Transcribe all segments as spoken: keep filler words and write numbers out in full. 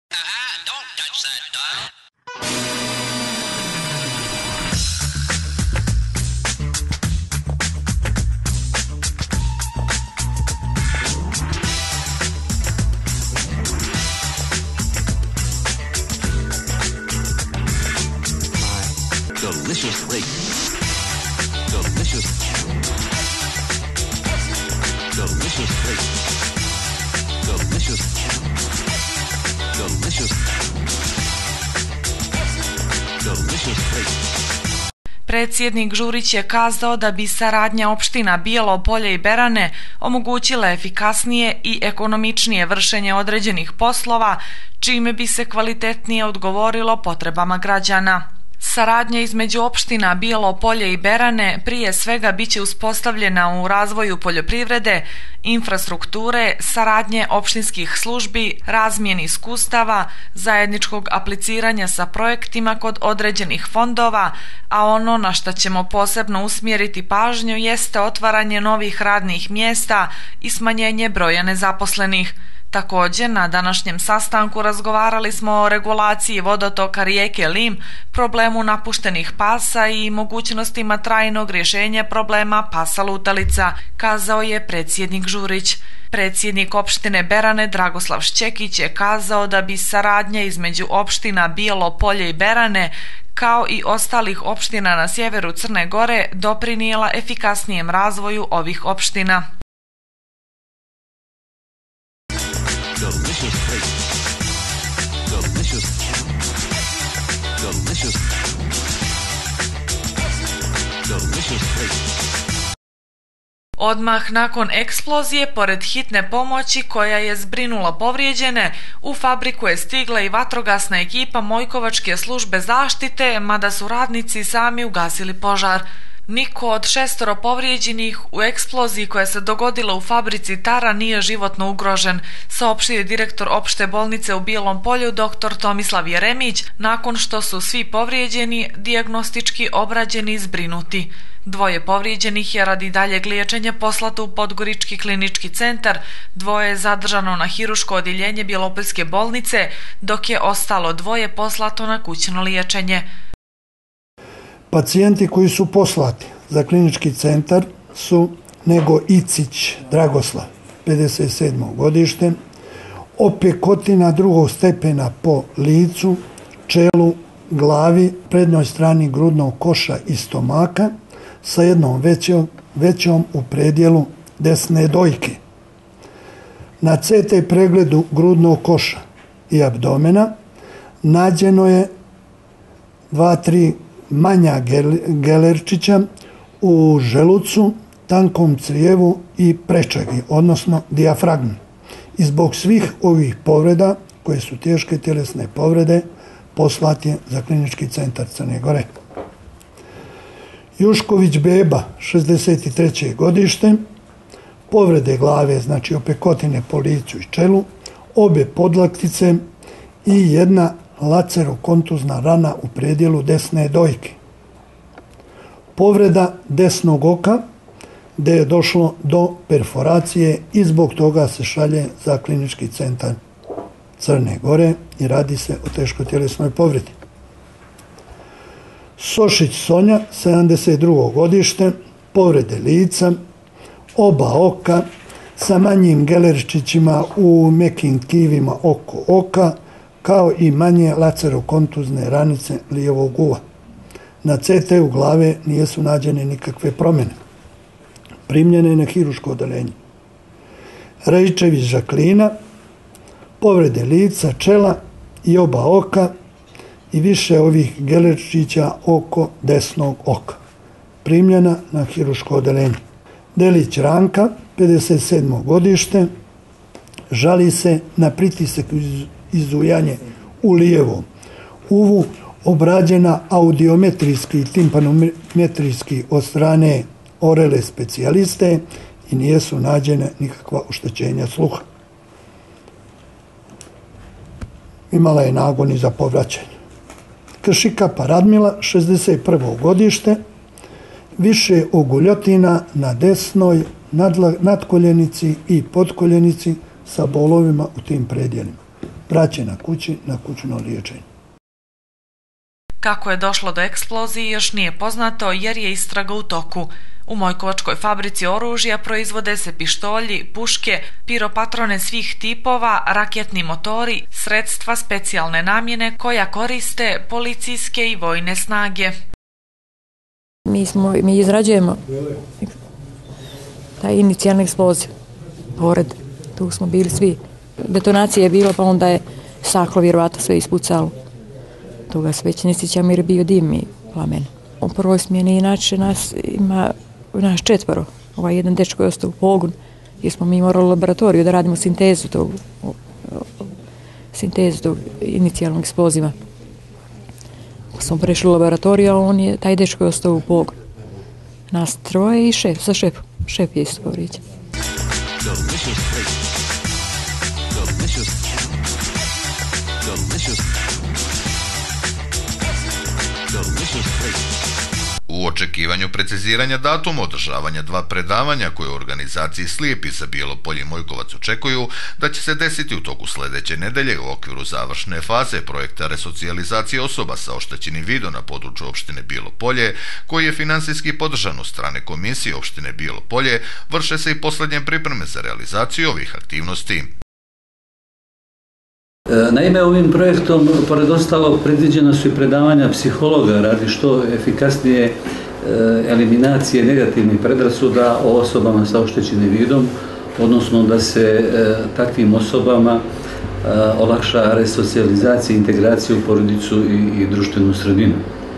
Uh-uh, don't touch that dial. Delicious rate. Delicious. Delicious rate. Delicious. Delicious. Delicious rate. Predsjednik Žurić je kazao da bi saradnja opština Bijelo Polje i Berane omogućila efikasnije i ekonomičnije vršenje određenih poslova, čime bi se kvalitetnije odgovorilo potrebama građana. Saradnja između opština Bijelo Polje i Berane prije svega biće uspostavljena u razvoju poljoprivrede, infrastrukture, saradnje opštinskih službi, razmjeni iskustava, zajedničkog apliciranja sa projektima kod određenih fondova, a ono na što ćemo posebno usmjeriti pažnju jeste otvaranje novih radnih mjesta i smanjenje broja nezaposlenih. Također, na današnjem sastanku razgovarali smo o regulaciji vodotoka rijeke Lim, problemu napuštenih pasa i mogućnostima trajnog rješenja problema pasa lutalica, kazao je predsjednik Žurić. Predsjednik opštine Berane Dragoslav Šćekić je kazao da bi saradnja između opština Bijelo Polje i Berane kao i ostalih opština na sjeveru Crne Gore doprinijela efikasnijem razvoju ovih opština. Delicious rate. Delicious. Delicious. Delicious rate. Odmah nakon eksplozije, pored hitne pomoći koja je zbrinula povrijeđene, u fabriku je stigla i vatrogasna ekipa Mojkovačke službe zaštite, mada su radnici sami ugasili požar. Niko od šestoro povrijeđenih u eksploziji koja se dogodila u fabrici Tara nije životno ugrožen, saopštio je direktor opšte bolnice u Bijelom Polju dr. Tomislav Jeremić, nakon što su svi povrijeđeni dijagnostički obrađeni i zbrinuti. Dvoje povrijeđenih je radi daljeg liječenja poslato u Podgorički klinički centar, dvoje je zadržano na hiruško odjeljenje Bjelopoljske bolnice, dok je ostalo dvoje poslato na kućno liječenje. Pacijenti koji su poslati za klinički centar su Nego Icić Dragoslav, pedeset sedmo godište, opekotina drugog stepena po licu, čelu, glavi, prednjoj strani grudnog koša i stomaka sa jednom većom, većom u predjelu desne dojke. Na ce te pregledu grudnog koša i abdomena nađeno je dva tri manja gelerčića u želucu, tankom crijevu i prečagi, odnosno dijafragmi. I zbog svih ovih povreda, koje su teške tjelesne povrede, poslat je za klinički centar Crne Gore. Jušković Beba, šezdeset treće godište, povrede glave, znači opekotine po licu i čelu, obe podlaktice i jedna lacerokontuzna rana u predjelu desne dojke. Povreda desnog oka, gdje je došlo do perforacije i zbog toga se šalje za klinički centar Crne Gore i radi se o teškoj tjelesnoj povredi. Sošić Sonja, sedamdeset drugo godište, povrede lica, oba oka sa manjim gelerčićima u mekim tkivima oko oka, kao i manje lacerokontuzne ranice lijevog uva. Na ce te u glave nisu nađene nikakve promjene. Primljene na hiruško odeljenje. Rejčević Žaklina, povrede lica, čela i oba oka i više ovih gelerčića oko desnog oka. Primljena na hiruško odeljenje. Delić Ranka, pedeset sedmo godište, žali se na pritisak izujanje u lijevom uvu, obrađena audiometrijski i timpanometrijski od strane orele specijaliste i nisu nađene nikakva oštećenja sluha. Imala je nagon i za povraćanje. Kršikapa Radmila, šezdeset prvo godište, više oguljotina na desnoj nadkoljenici i podkoljenici sa bolovima u tim predjelima. vraćena kući na kućno liječenje. Kako je došlo do eksplozije još nije poznato jer je istraga u toku. U Mojkovačkoj fabrici oružja proizvode se pištolji, puške, piropatrone svih tipova, raketni motori, sredstva specijalne namjene koja koriste policijske i vojne snage. Mi, smo, mi izrađujemo taj inicijalni eksploziv. Pored, tu smo bili svi. Detonacija je bilo, pa onda je staklo vjerovatno sve ispucalo. Toga se već ne sjećam jer je bio dim i plamen. U prvoj smjeni inače nas ima naš četvoro. Ovaj jedan dečko je ostao u pogon jer smo mi morali u laboratoriju da radimo sintezu tog, sintezu tog inicijalnog eksploziva. Ako smo prešli u laboratoriju, a on je, taj dečko je ostao u pogon. Nas troje i šef, sa šefom. Šef je isto povrijeđen. Delicious taste. Delicious. Delicious. Delicious taste. U očekivanju preciziranja datuma održavanja dva predavanja koje u organizaciji Slijepi za Bijelo-Polje i Mojkovac očekuju da će se desiti u toku sljedeće nedelje u okviru završne faze projekta resocijalizacije osoba sa oštećenim vidom na području opštine Bijelo-Polje, koji je financijski podržan od strane komisije opštine Bijelo-Polje, vrše se i posljednje pripreme za realizaciju ovih aktivnosti. Naime, ovim projektom, pored ostalog, predviđena su i predavanja psihologa radi što efikasnije eliminacije negativnih predrasuda o osobama sa oštećenim vidom, odnosno da se takvim osobama olakša resocijalizacija i integracija u porodicu i, i društvenu sredinu.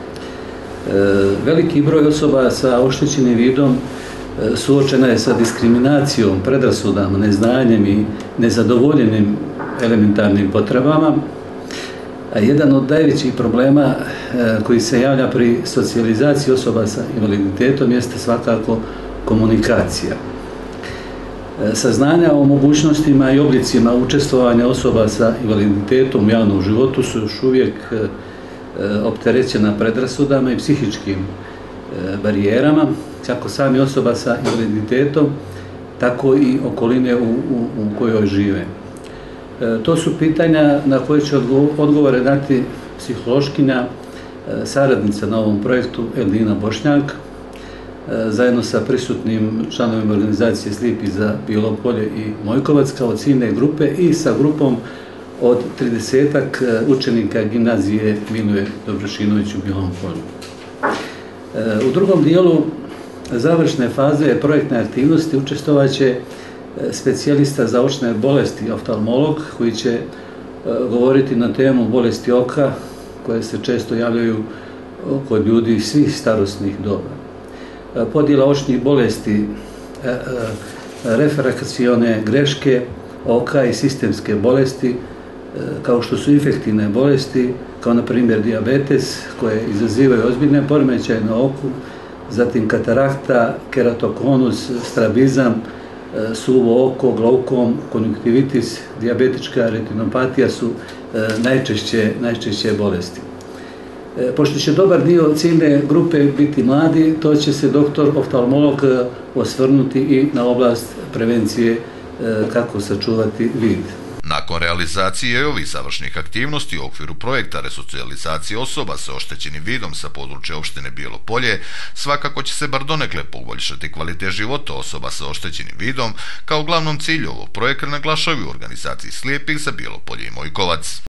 Veliki broj osoba sa oštećenim vidom suočena je sa diskriminacijom, predrasudama, neznanjem i nezadovoljenim elementarnim potrebama, a jedan od najvećih problema koji se javlja pri socijalizaciji osoba sa invaliditetom jeste svakako komunikacija. Saznanja o mogućnostima i oblicima učestvovanja osoba sa invaliditetom u javnom životu su još uvijek opterećena predrasudama i psihičkim barijerama, kako sami osoba sa invaliditetom, tako i okoline u, u, u kojoj žive. E, to su pitanja na koje će odgovore dati psihološkinja, e, saradnica na ovom projektu Eldina Bošnjak, e, zajedno sa prisutnim članovima organizacije Slijepi za Bijelo-Polje i Mojkovac kao ciljne grupe i sa grupom od tridesetak učenika gimnazije Miluje Dobrošinović u Bijelom Polju. E, u drugom dijelu završne faze projektne aktivnosti učestvovaće specijalista za očne bolesti, oftalmolog, koji će govoriti na temu bolesti oka koje se često javljaju kod ljudi svih starosnih doba. Podjela očnih bolesti, refrakcione greške oka i sistemske bolesti, kao što su infektivne bolesti, kao na primjer dijabetes, koje izazivaju ozbiljne poremećaje na oku, zatim katarakta, keratokonus, strabizam, suvo oko, glaukom, konjunktivitis, dijabetička retinopatija su najčešće, najčešće bolesti. Pošto će dobar dio ciljne grupe biti mladi, to će se doktor oftalmolog osvrnuti i na oblast prevencije kako sačuvati vid. Nakon realizacije ovih završnih aktivnosti u okviru projekta resocijalizacije osoba sa oštećenim vidom sa područja opštine Bijelo-Polje, svakako će se bar donekle poboljšati kvalitet života osoba sa oštećenim vidom, kao glavnom cilju ovog projekta naglašavaju u organizaciji Slijepih za Bijelo-Polje i Mojkovac.